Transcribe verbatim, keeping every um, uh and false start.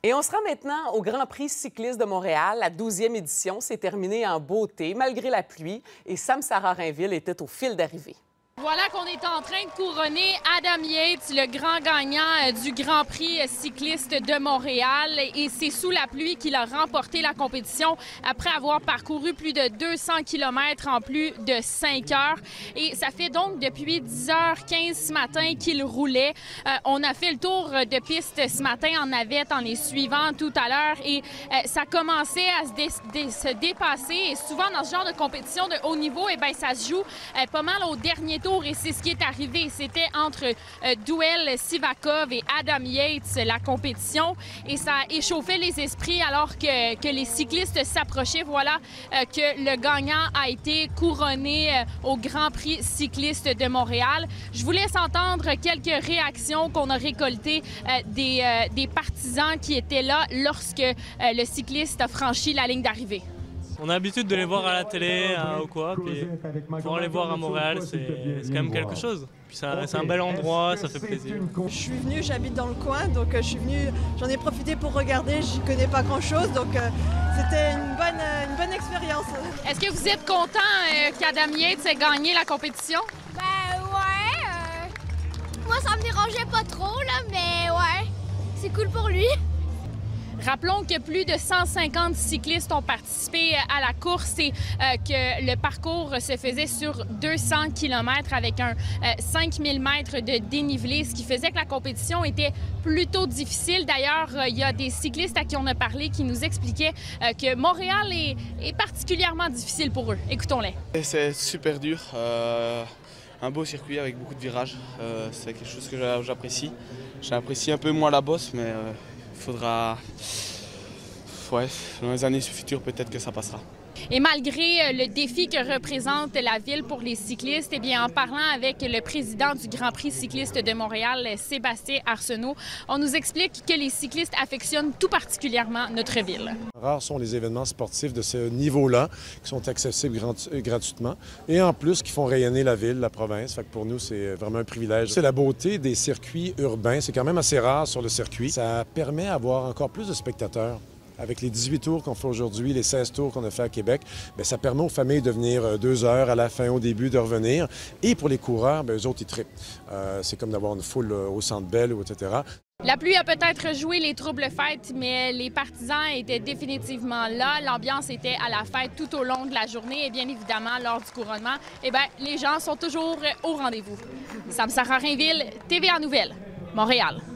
Et on se rend maintenant au Grand Prix cycliste de Montréal. La douzième édition s'est terminée en beauté, malgré la pluie, et Samsara Rainville était au fil d'arrivée. Voilà qu'on est en train de couronner Adam Yates, le grand gagnant du Grand Prix cycliste de Montréal. Et c'est sous la pluie qu'il a remporté la compétition après avoir parcouru plus de deux cents kilomètres en plus de cinq heures. Et ça fait donc depuis dix heures quinze ce matin qu'il roulait. Euh, on a fait le tour de piste ce matin en navette en les suivant tout à l'heure. Et euh, ça commençait à se, dé dé se dépasser. Et souvent, dans ce genre de compétition de haut niveau, eh bien, ça se joue euh, pas mal au dernier tour. Et c'est ce qui est arrivé. C'était entre euh, Duel Sivakov et Adam Yates, la compétition. Et ça a échauffé les esprits alors que, que les cyclistes s'approchaient. Voilà euh, que le gagnant a été couronné euh, au Grand Prix cycliste de Montréal. Je vous laisse entendre quelques réactions qu'on a récoltées euh, des, euh, des partisans qui étaient là lorsque euh, le cycliste a franchi la ligne d'arrivée. On a l'habitude de les voir à la télé euh, ou quoi, puis pouvoir les voir à Montréal, c'est quand même quelque chose. Puis c'est un bel endroit, ça fait plaisir. Je suis venue, j'habite dans le coin, donc je suis venue, j'en ai profité pour regarder, je ne connais pas grand-chose, donc euh, c'était une bonne, une bonne expérience. Est-ce que vous êtes content euh, qu'Adam Yates ait gagné la compétition? Ben ouais, euh... moi ça me dérangeait pas trop, là, mais ouais, c'est cool pour lui. Rappelons que plus de cent cinquante cyclistes ont participé à la course et euh, que le parcours se faisait sur deux cents kilomètres avec un euh, cinq mille mètres de dénivelé, ce qui faisait que la compétition était plutôt difficile. D'ailleurs, euh, il y a des cyclistes à qui on a parlé qui nous expliquaient euh, que Montréal est, est particulièrement difficile pour eux. Écoutons-les. C'est super dur. Euh... Un beau circuit avec beaucoup de virages. Euh, c'est quelque chose que j'apprécie. J'apprécie un peu moins la bosse, mais euh... il faudra, ouais, dans les années futures, peut-être que ça passera. Et malgré le défi que représente la ville pour les cyclistes, eh bien, en parlant avec le président du Grand Prix cycliste de Montréal, Sébastien Arsenault, on nous explique que les cyclistes affectionnent tout particulièrement notre ville. Rares sont les événements sportifs de ce niveau-là qui sont accessibles gratuitement et en plus qui font rayonner la ville, la province. Fait que pour nous, c'est vraiment un privilège. C'est la beauté des circuits urbains. C'est quand même assez rare sur le circuit. Ça permet d'avoir encore plus de spectateurs. Avec les dix-huit tours qu'on fait aujourd'hui, les seize tours qu'on a fait à Québec, bien, ça permet aux familles de venir deux heures à la fin, au début, de revenir. Et pour les coureurs, bien, eux autres, ils trippent. Euh, c'est comme d'avoir une foule au Centre Bell, et cetera. La pluie a peut-être joué les troubles fêtes, mais les partisans étaient définitivement là. L'ambiance était à la fête tout au long de la journée et bien évidemment, lors du couronnement, eh bien, les gens sont toujours au rendez-vous. Samsara Rainville, T V A Nouvelles, Montréal.